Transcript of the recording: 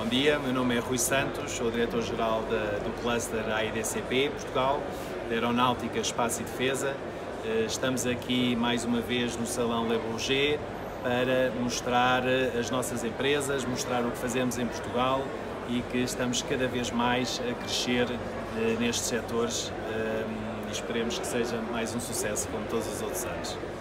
Bom dia, meu nome é Rui Santos, sou diretor-geral do cluster AEDCP Portugal, da Aeronáutica, Espaço e Defesa. Estamos aqui mais uma vez no Salão Le Bourget para mostrar as nossas empresas, mostrar o que fazemos em Portugal e que estamos cada vez mais a crescer nestes setores e esperemos que seja mais um sucesso como todos os outros anos.